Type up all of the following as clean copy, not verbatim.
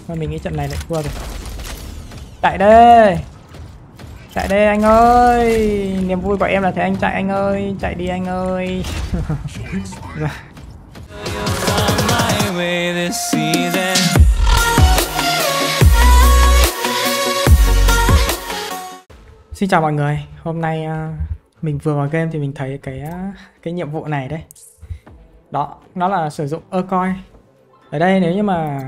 Thôi mình nghĩ trận này lại thua rồi. Chạy đây. Chạy đây anh ơi. Niềm vui của em là thấy anh chạy anh ơi. Chạy đi anh ơi. Xin chào mọi người. Hôm nay mình vừa vào game thì mình thấy cái nhiệm vụ này đấy. Đó, nó là sử dụng Urkoi. Ở đây nếu như mà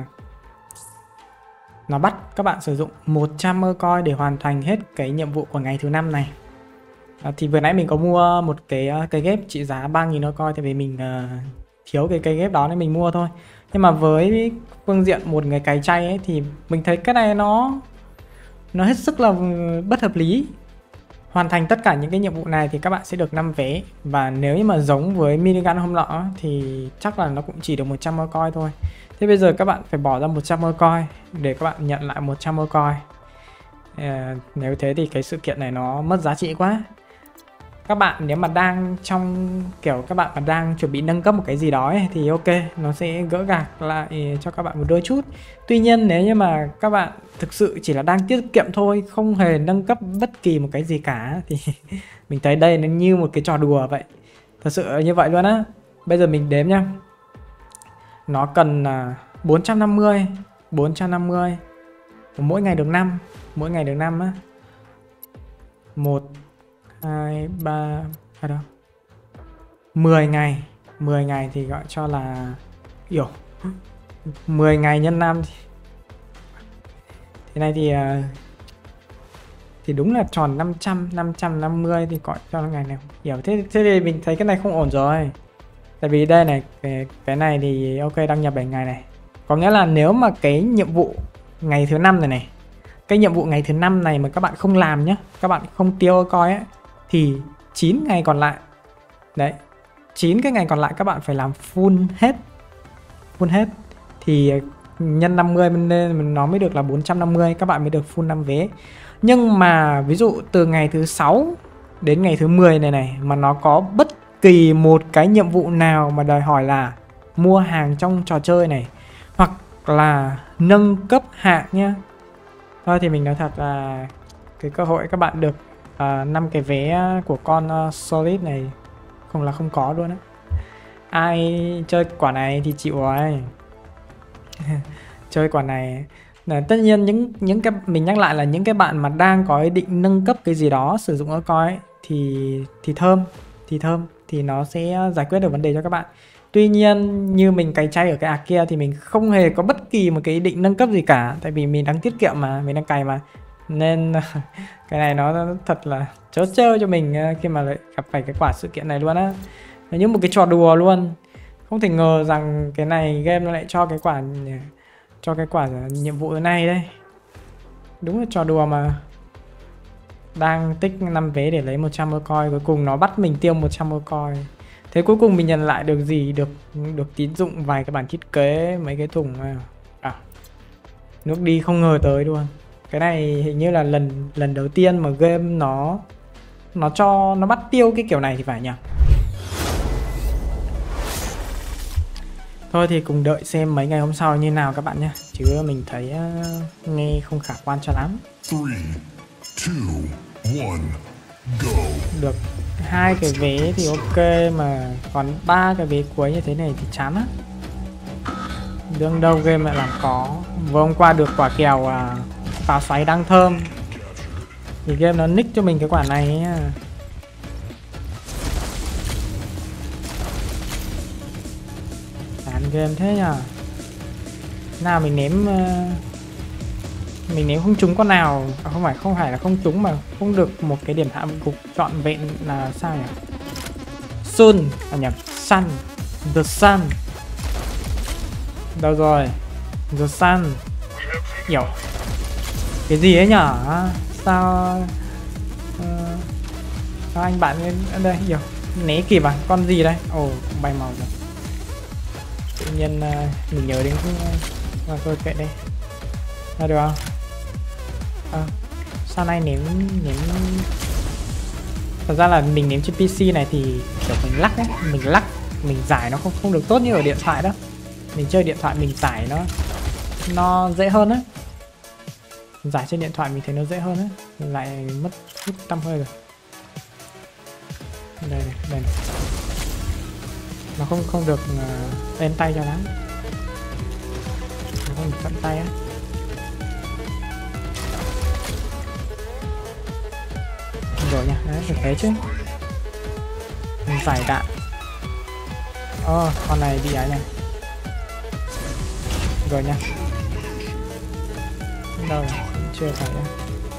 nó bắt các bạn sử dụng 100 Urkoi để hoàn thành hết cái nhiệm vụ của ngày thứ 5 này. Thì vừa nãy mình có mua một cái cây ghép trị giá 3.000 Urkoi, tại vì mình thiếu cái cây ghép đó nên mình mua thôi. Nhưng mà với phương diện một người cày chay ấy thì mình thấy cái này nó hết sức là bất hợp lý. Hoàn thành tất cả những cái nhiệm vụ này thì các bạn sẽ được 5 vé. Và nếu như mà giống với minigun hôm nọ thì chắc là nó cũng chỉ được 100 Urkoi thôi. Thế bây giờ các bạn phải bỏ ra 100 Urkoi để các bạn nhận lại 100 Urkoi. Nếu thế thì cái sự kiện này nó mất giá trị quá. Các bạn nếu mà đang trong kiểu các bạn mà đang chuẩn bị nâng cấp một cái gì đó ấy, thì ok, nó sẽ gỡ gạc lại cho các bạn một đôi chút. Tuy nhiên nếu như mà các bạn thực sự chỉ là đang tiết kiệm thôi, không hề nâng cấp bất kỳ một cái gì cả, thì mình thấy đây nó như một cái trò đùa vậy. Thật sự như vậy luôn á. Bây giờ mình đếm nhá. Nó cần 450 mỗi ngày được 5. Mỗi ngày được 5 á. 1 2 3 ở đâu? 10 ngày. 10 ngày thì gọi cho là 10 ngày nhân 5 thì thế này thì đúng là tròn 550 thì gọi cho ngày nào hiểu. Thế thì mình thấy cái này không ổn rồi. Tại vì đây này, cái này thì ok, đăng nhập 7 ngày này. Có nghĩa là nếu mà cái nhiệm vụ ngày thứ 5 này cái nhiệm vụ ngày thứ 5 này mà các bạn không làm nhá, các bạn không tiêu coi ấy, thì 9 ngày còn lại. Đấy, 9 cái ngày còn lại các bạn phải làm full hết. Thì nhân 50 nên nó mới được là 450, các bạn mới được full 5 vé. Nhưng mà ví dụ từ ngày thứ 6 đến ngày thứ 10 này mà nó có bất kỳ một cái nhiệm vụ nào mà đòi hỏi là mua hàng trong trò chơi này, hoặc là nâng cấp hạng nhá. Thôi thì mình nói thật là cái cơ hội các bạn được 5 cái vé của con Solid này không có luôn á. Ai chơi quả này thì chịu rồi. Chơi quả này là tất nhiên những cái mình nhắc lại là những cái bạn mà đang có ý định nâng cấp cái gì đó sử dụng Urkoi thì thơm thì nó sẽ giải quyết được vấn đề cho các bạn. Tuy nhiên như mình cày chay ở cái kia thì mình không hề có bất kỳ một cái ý định nâng cấp gì cả, tại vì mình đang tiết kiệm mà, mình đang cày mà, nên cái này nó thật là chớ chơi cho mình khi mà lại gặp phải cái quả sự kiện này luôn á. Nó như một cái trò đùa luôn. Không thể ngờ rằng cái này game nó lại cho cái quả nhiệm vụ này đây. Đúng là trò đùa mà. Đang tích 5 vé để lấy 100 Urkoi, cuối cùng nó bắt mình tiêu 100 Urkoi. Thế cuối cùng mình nhận lại được gì? Được tín dụng vài cái bản thiết kế, mấy cái thùng nước đi không ngờ tới luôn. Cái này hình như là lần đầu tiên mà game nó bắt tiêu cái kiểu này thì phải nhỉ. Thôi thì cùng đợi xem mấy ngày hôm sau như nào các bạn nhé. Chứ mình thấy nghe không khả quan cho lắm. 3, 2, 1, go. Được 2 cái vé thì ok, mà còn 3 cái vé cuối như thế này thì chán á. Đương đâu game lại làm có. Vừa hôm qua được quả kèo pháo xoáy đang thơm thì game nó nick cho mình cái quả này nhá. Chán game thế nhờ. Nào mình ném không trúng con nào, không phải là không trúng mà không được một cái điểm hạ gục trọn vẹn là sao nhỉ? Sun nhầm, Sun, The Sun. Đâu rồi? The Sun. Hiểu. Cái gì ấy nhở? Sao anh bạn ở đây hiểu? Né kịp à? Con gì đây? Ồ, bay màu rồi. Tự nhiên mình nhớ đến thôi kệ đây. Được không? Sao nay ném thật ra là mình ném trên PC này thì kiểu mình lắc ấy, mình giải nó không được tốt như ở điện thoại đó. Mình chơi điện thoại mình giải nó nó dễ hơn á. Giải trên điện thoại mình thấy nó dễ hơn á, lại mất chút tăm hơi rồi. Đây này. Nó không được lên tay cho lắm, nó không được tận tay á. Rồi nha, đấy phải thế chứ. Mình giải đạn. Con này bị ấy này. Rồi nha. Đâu rồi? Chưa phải á.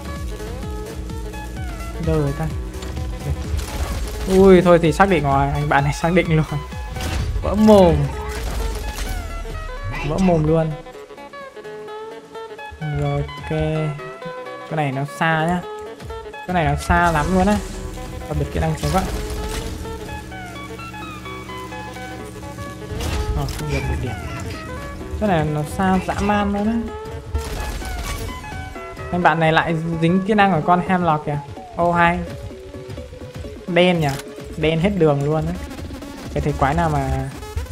Đâu rồi ta? Đây. Ui thôi thì xác định rồi, anh bạn này xác định luôn. Vỡ mồm. Vỡ mồm luôn. Rồi ok. Cái này nó xa nhá. Cái này nó xa lắm luôn á. Đặc biệt kỹ năng chống vậy. Không được 1 điểm. Cái này nó xa dã man luôn á. Anh bạn này lại dính kỹ năng của con Hemlock kìa. Ô hay. Đen nhỉ. Đen hết đường luôn á. Cái thầy quái nào mà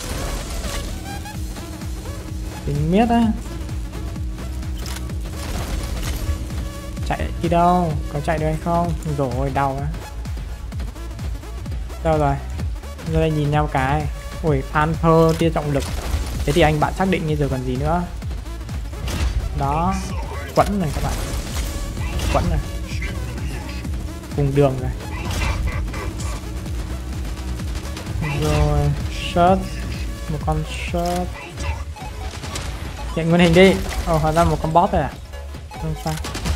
tính miết á. Chạy đi đâu? Có chạy được hay không? Rồi đau á. Đâu rồi? Ra đây nhìn nhau cái. Ui Panther tia trọng lực. Thế thì anh bạn xác định như giờ còn gì nữa. Đó. Quẫn này các bạn. Quẫn này. Cùng đường này. Rồi shot. Một con shot. Nhận nguyên hình đi. Hóa ra một con boss rồi à. Không sao.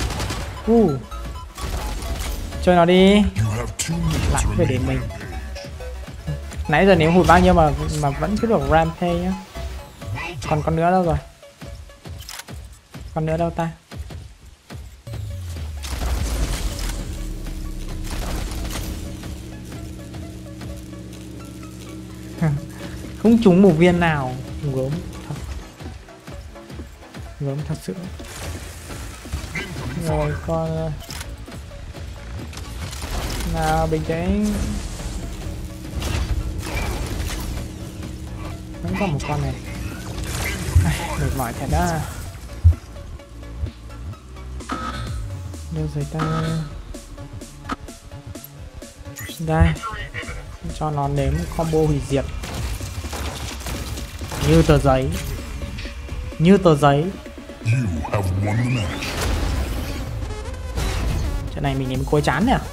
Chơi nó đi. Lại phải đến mình. Nãy giờ nếu hụt bao nhiêu mà vẫn cứ được rampage nhá. Còn con nữa đâu rồi? Con nữa đâu ta? Không trúng một viên nào. Gớm thật. Gớm thật sự. Rồi con nào bình tĩnh. Vẫn còn một con này. Mệt mỏi thật đó. Đâu rồi ta? Đây. Cho nó nếm combo hủy diệt. Như tờ giấy. Như tờ giấy. Trận này mình nếm cối chán nè.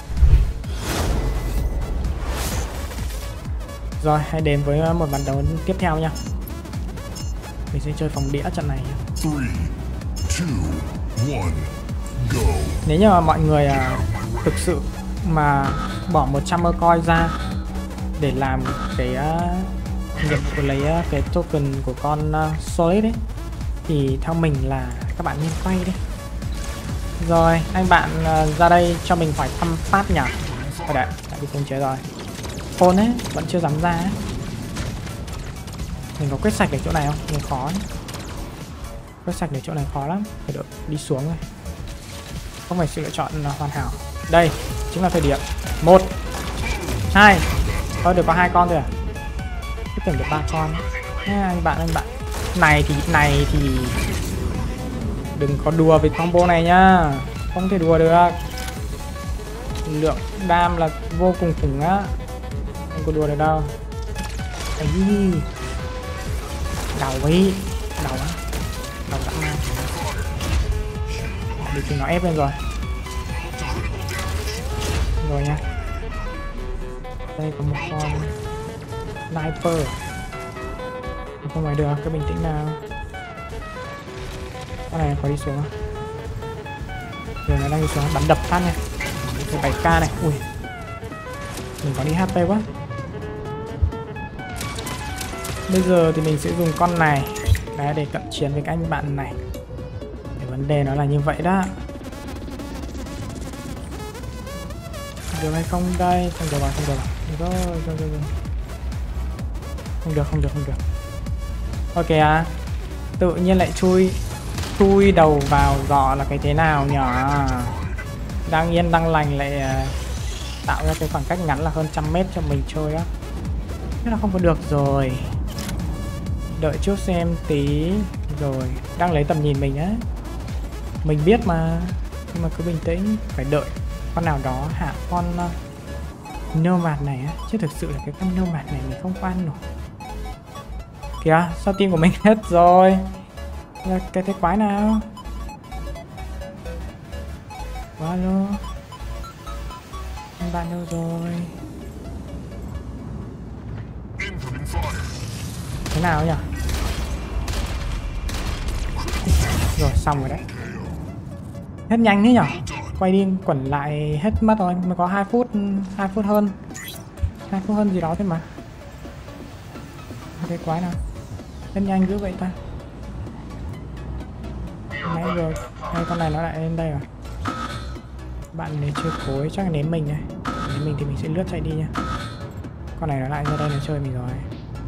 Rồi hãy đến với một ván đấu tiếp theo nha. Mình sẽ chơi phòng đĩa trận này nha. 3, 2, 1, go. Nếu như mà mọi người thực sự mà bỏ 100 coin ra để làm cái nhiệm vụ lấy cái token của con Solid ấy, thì theo mình là các bạn nên quay đi. Rồi anh bạn ra đây cho mình hỏi thăm phát nhỉ. Ở đấy, đã bị khống chế rồi. Phone ấy, vẫn chưa dám ra ấy. Mình có quét sạch ở chỗ này không? Mình khó ấy. Quét sạch ở chỗ này khó lắm. Phải đợi đi xuống rồi. Không phải sự lựa chọn hoàn hảo. Đây, chính là thời điểm 1 2. Thôi được có 2 con thôi à? Cứ tưởng được 3 con. Anh bạn này thì đừng có đùa với combo này nhá. Không thể đùa được. Lượng đam là vô cùng khủng á. Không có đùa được đâu. Ấy, đau ấy, đau á, đau dã man. Bị chúng nó ép lên rồi. Rồi nha. Đây có một con sniper. Không phải được, cứ bình tĩnh nào. Con này có đi xuống không? Rồi nó đang đi xuống, bắn đập phát nha. 7k này, ui. Mình có đi HP quá. Bây giờ thì mình sẽ dùng con này đấy, để cận chiến với các anh bạn này. Để vấn đề nó là như vậy đó. Được hay không đây? Không được rồi, không được rồi. Rồi. Không được. Ok à. Tự nhiên lại chui đầu vào giỏ là cái thế nào nhở? Đang yên đang lành lại tạo ra cái khoảng cách ngắn là hơn 100 mét cho mình chơi á. Thế là không có được rồi. Đợi chút xem tí. Rồi, đang lấy tầm nhìn mình á. Mình biết mà, nhưng mà cứ bình tĩnh, phải đợi con nào đó hạ con Nomad này á. Chứ thực sự là cái con Nomad này mình không qua nổi. Kìa, sao team của mình hết rồi? Là cái thế quái nào? Alo. Anh bạn đâu rồi? Thế nào nhỉ? Rồi xong rồi đấy. Hết nhanh thế nhở? Quay đi quẩn lại hết mất rồi, mới có 2 phút hơn. 2 phút hơn gì đó thôi mà. Cái quái nào? Hết nhanh dữ vậy ta? Nãy rồi, hai con này nó lại lên đây rồi. Bạn này chơi cối chắc là nếm mình này. Nếm mình thì mình sẽ lướt chạy đi nha. Con này nó lại ra đây nó chơi mình rồi.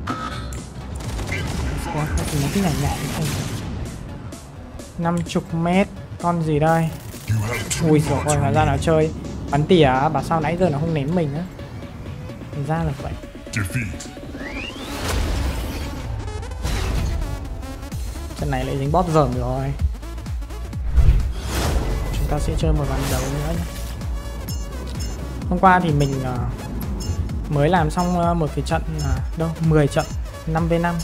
Ủa, nó cứ nhảy nhảy không? 50 mét. Con gì đây? Ui dồi ôi, hóa ra nó chơi bắn tỉa. Bảo sao nãy giờ nó không ném mình á. Thành ra là vậy. Trận này lại dính boss dởm rồi. Chúng ta sẽ chơi một ván đấu nữa nhé. Hôm qua thì mình mới làm xong một cái trận đâu 10 trận 5v5. 3,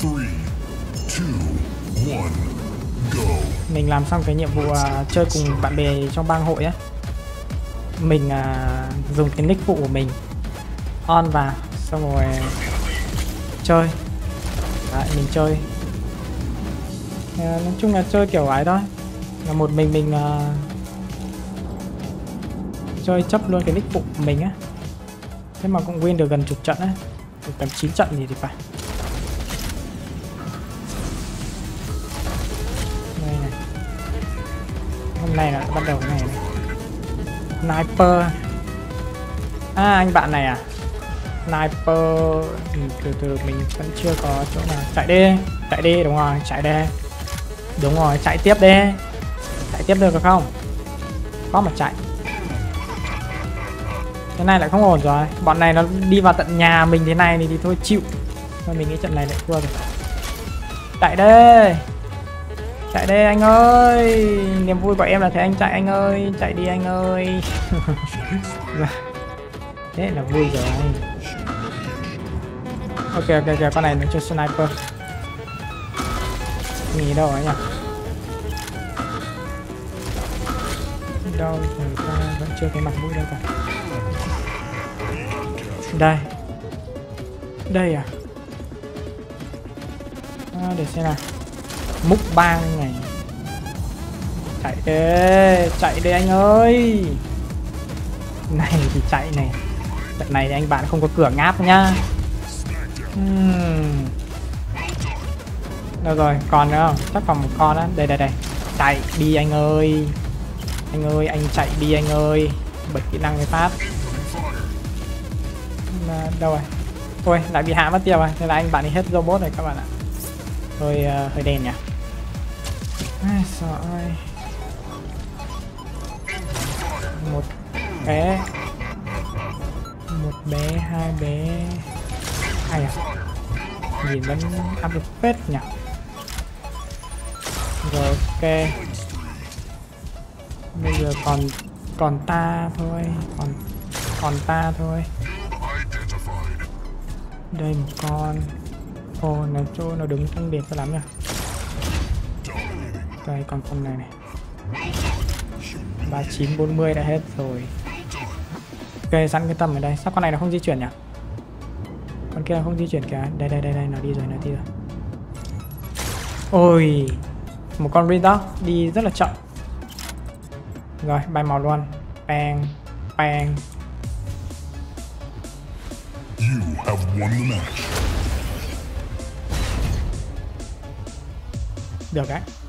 2, 1, go. Mình làm xong cái nhiệm vụ chơi cùng bạn bè trong bang hội á. Mình dùng cái nick phụ của mình on vào xong rồi chơi. Đấy, mình chơi nói chung là chơi kiểu ấy thôi, là một mình chơi chấp luôn cái nick phụ của mình á. Thế mà cũng win được gần chục trận á, được tầm 9 trận gì thì phải. Đây này, hôm nay là bắt đầu cái này này. Sniper. Anh bạn này à? Sniper. Từ mình vẫn chưa có chỗ nào. Chạy đi, đúng rồi, chạy đi. Đúng rồi, chạy tiếp đi. Chạy tiếp được không? Có mà chạy. Cái này lại không ổn rồi. Bọn này nó đi vào tận nhà mình thế này thì thôi chịu. Thôi mình nghĩ trận này lại thua rồi. Chạy đi. Chạy đi anh ơi. Niềm vui của em là thấy anh chạy anh ơi. Chạy đi anh ơi. Thế là vui rồi. Ok, con này nó chơi sniper. Nghỉ đâu ấy nhỉ? Đâu người ta vẫn chưa cái mặt mũi đâu cả. Đây à? Để xem nào. Múc bang này. Chạy đi anh ơi. Này thì chạy này. Trận này thì anh bạn không có cửa ngáp nhá. Đâu rồi, còn nữa không? Chắc còn một con á. Đây. Chạy đi anh ơi. Anh chạy đi anh ơi. Bật kỹ năng cái phát. Đâu rồi? Ôi, lại bị hạ mất tiêu rồi. Thế là anh bạn đi hết robot rồi các bạn ạ. Hơi đen nhỉ. Sợ ơi. Một bé, hai bé. Ai à? Nhìn vẫn áp lực phết nhỉ. Rồi ok. Bây giờ còn ta thôi. Còn ta thôi. Đây một con. Ồ, nó chỗ nó đứng phân biệt cho lắm nhỉ. Đây còn con này này. 3940 đã hết rồi. Ok, sẵn cái tầm ở đây. Sao con này nó không di chuyển nhỉ? Con kia không di chuyển kìa. Đây, nó đi rồi. Ôi, một con Rindoc đi rất là chậm. Rồi, bay màu luôn. Bang. You have won the match. Được đấy.